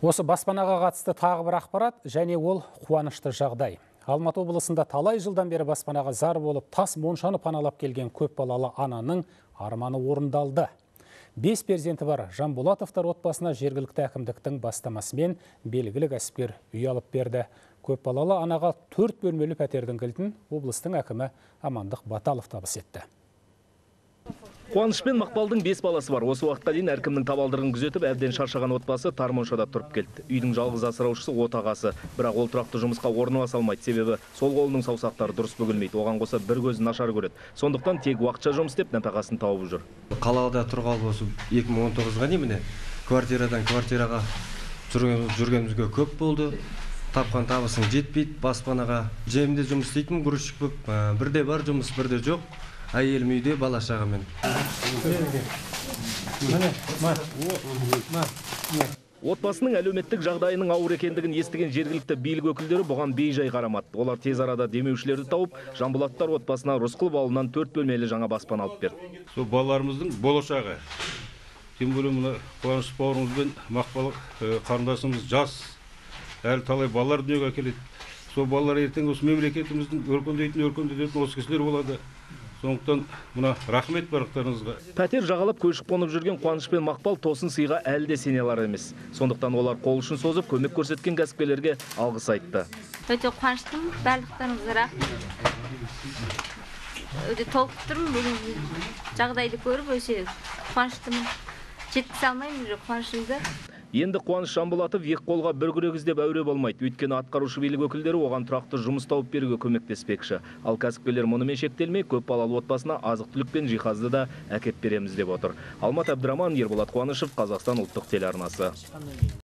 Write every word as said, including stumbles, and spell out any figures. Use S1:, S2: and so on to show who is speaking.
S1: Осы баспанаға қатысты тағы бір ақпарат, және ол қуанышты жағдай. Алматы облысында талай жылдан бері баспанаға зар болып, тас моншаны паналап келген көп балалы ананың арманы орындалды. Бес перзенті бар Жанболатовтар отбасына жергілікті әкімдіктің бастамасымен белгілі кәсіпкер үй алып берді. Көп балалы анаға төрт бөлмелі пәтердің кілтін облыстың әкімі Амандық Баталов табыс етті.
S2: Қуаныш пен Мақпалдың бес баласы бар. Осы уақытқа дейін әркімнің табалдырығын күзетіп, әбден шаршаған отбасы Тармоншада тұрып келді. Үйдің жалғыз асыраушысы отағасы, бірақ ол тұрақты жұмысқа орналаса алмайды, себебі сол қолының саусақтары дұрыс бүгілмейді. Оған қоса бір көзі нашар көреді. Сондықтан тек уақытша жұмыс істеп нәпақасын тауып жүр.
S3: Қалада тұрғалы осы екі мың он тоғызға дейін міне квартирадан квартираға жүргенімізге көп болды. Тапқан табысың жетпейді, баспанаға жемде жұмыс істейтін грузчик болып, бірде бар жұмыс, бірде жоқ. Әйелім үйде, бала шағамен.
S2: Отбасының әлеуметтік жағдайының ауыр екендігін естіген жергілікті билік өкілдері бұған бейжай қарамады. Олар тез арада демеушілерді тауып, Жанболаттар отбасына Рысқұлов ауылынан төрт бөлмелі жаңа баспана алып берді.
S4: Сол балаларымыздың болашағы. Тем более мына Қуаныш бауырымыз бен Мақпал қарындасымыз жас, әлі талай балалар дүниеге әкеледі. Сол балалар ертең осы мемлекетіміздің өркендейтін, өркендететін осы кісілер болады. Сондықтан мұна рахмет барлықтарыңызға.
S2: Пәтер жағалап көшіп қонып жүрген Қуаныш пен Мақпал тосын сыйға әлі де сене алар емес. Сондықтан олар қол ұшын созып, көмек көрсеткен кәсіпкерлерге алғыс айтты.
S5: Өте қуаныштымын, барлықтарыңызға рахмет. Өте толқып тұрмын, бүгін жағдайды көріп, өте қуаныштымын. Жеткізе алмаймын уже қуанышымды.
S2: Енді Қуаныш Жанболатов екі қолға бір күрек іздеп әуре болмайды. Өйткені атқарушы билік өкілдері оған тұрақты жұмыс тауып беруге көмектеспекші. Ал кәсіпкерлер мұнымен шектелмей, көп балалы отбасына азық-түлік пен жиһазды да әкеп береміз деп отыр. Алмат Абдраман, Ерболат Қуанышев, Қазақстан ұлттық телеарнасы.